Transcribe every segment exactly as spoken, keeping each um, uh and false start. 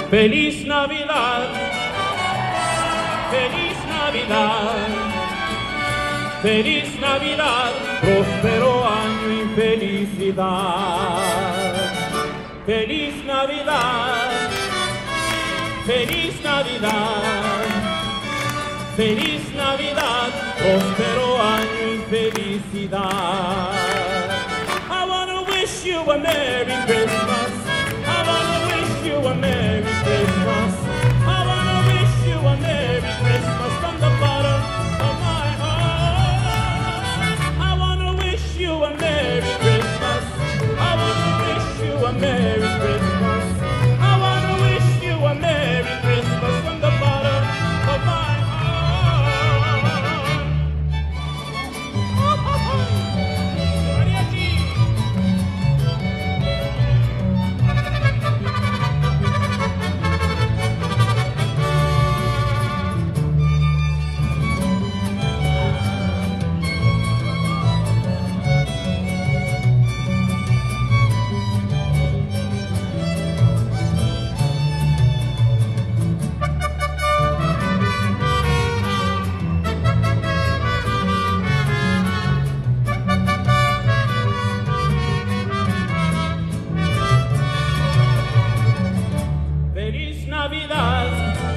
Feliz Navidad, feliz Navidad, feliz Navidad, próspero año y felicidad. Feliz Navidad, feliz Navidad, feliz Navidad, próspero año y felicidad. I wanna wish you a Merry Christmas. I wanna wish you a Merry Christmas. I wanna wish you a Merry Christmas from the bottom of my heart. I wanna wish you a Merry Christmas. I wanna wish you a Merry Christmas. I wanna wish you a Merry Christmas from the bottom of my heart. Mariachi. Feliz Navidad,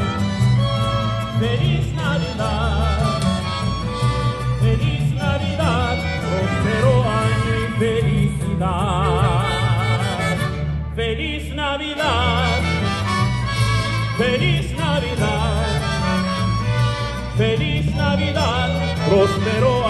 feliz Navidad, feliz Navidad, próspero año y felicidad. Feliz Navidad, feliz Navidad, feliz Navidad, próspero